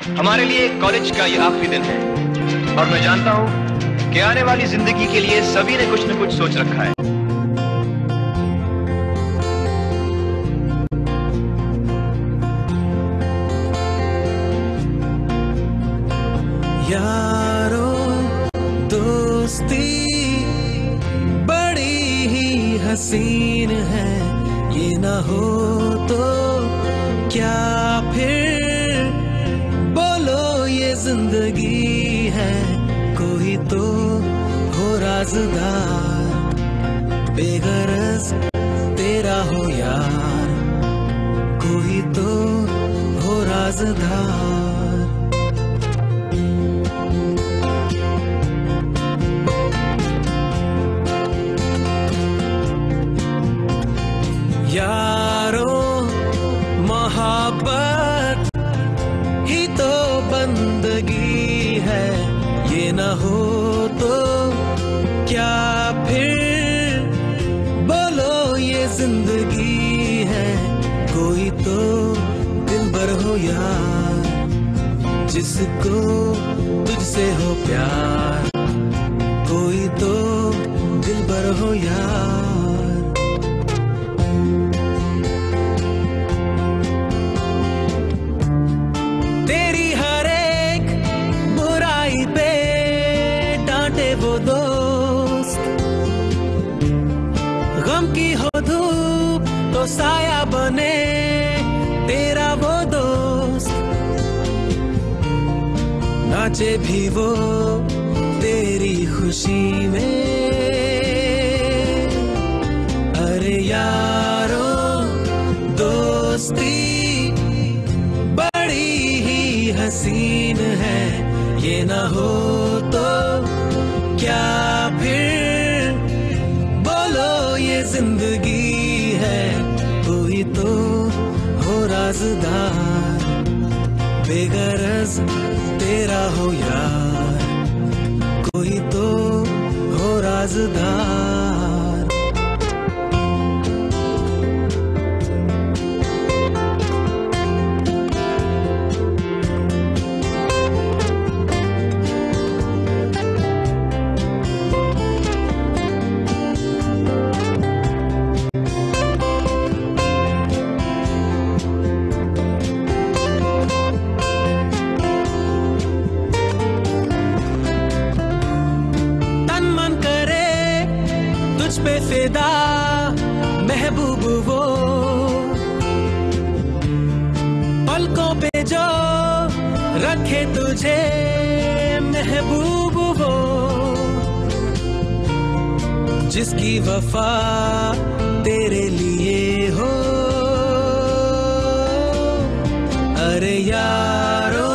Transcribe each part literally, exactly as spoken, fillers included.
हमारे लिए कॉलेज का ये आखिरी दिन है और मैं जानता हूं कि आने वाली जिंदगी के लिए सभी ने कुछ न कुछ सोच रखा है। यारो दोस्ती बड़ी ही हसीन है, ये ना हो तो क्या फिर बोलो ये जिंदगी है। कोई तो हो राज़दार, बेगरज तेरा हो यार, कोई तो हो राज़दार। यारो मोहब्बत ही तो बंदगी है, ये ना हो तो क्या फिर बोलो ये जिंदगी है। कोई तो दिलबर हो यार, जिसको तुझसे हो प्यार, कोई तो दिलबर हो यार। तेरी हर एक बुराई पे डांटे वो दोस्त, गम की हो धूप तो साया बने तेरा वो दोस्त, नाचे भी वो तेरी खुशी में। अरे यारो दोस्ती हसीन है, ये ना हो तो क्या फिर बोलो ये जिंदगी है। कोई तो हो राज़दार, बेगरज तेरा हो यार, कोई तो हो राज़दार। पे फिदा महबूब वो, पलकों पे जो रखे तुझे महबूब वो, जिसकी वफा तेरे लिए हो। अरे यारो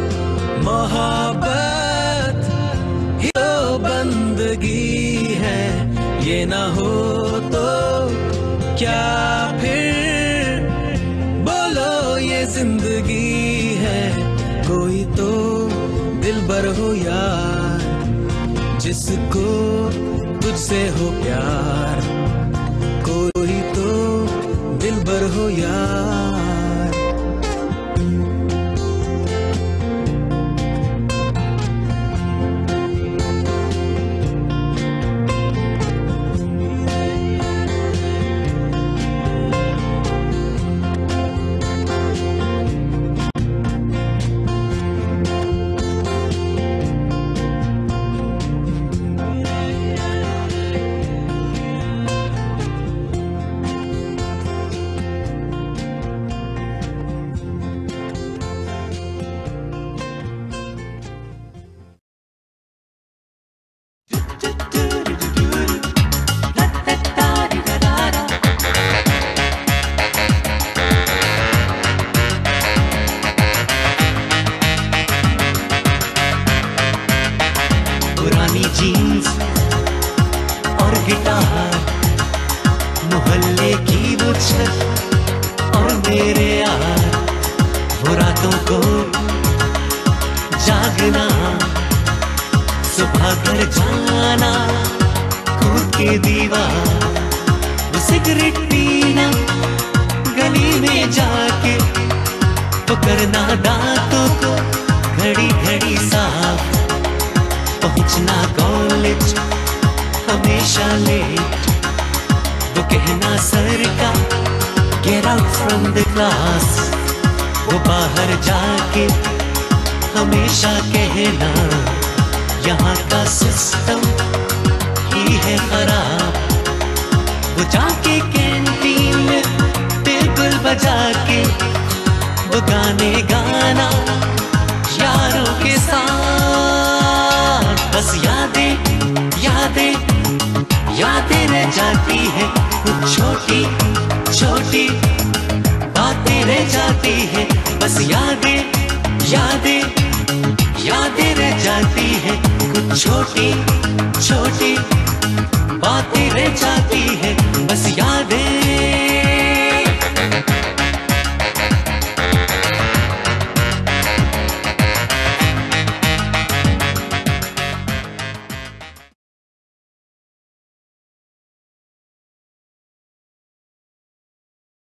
मोहब्बत ही तो बंदगी है, ये ना हो तो क्या फिर बोलो ये जिंदगी है। कोई तो दिलबर हो यार, जिसको तुझसे हो प्यार, कोई तो दिलबर हो यार। जीन्स और गिटार, मोहल्ले की वो छत और मेरे यार, वो रातों को जागना, सुबह घर जाना, कूद के दीवार, वो सिगरेट पीना गली में जाके, तो करना दांतों को घड़ी घड़ी साफ, पहुंचना कॉलेज हमेशा लेट, वो कहना सर का get out from the class, वो बाहर जाके हमेशा कहना यहाँ का सिस्टम ही है खराब, वो जाके कैंटीन में टेबल बजा के वो गाने गाना यारों के साथ, बस यादें यादें यादें रह जाती है, कुछ छोटी छोटी बातें रह जाती है, बस यादें यादें यादें रह जाती है, कुछ छोटी छोटी बातें रह जाती है, बस यादें।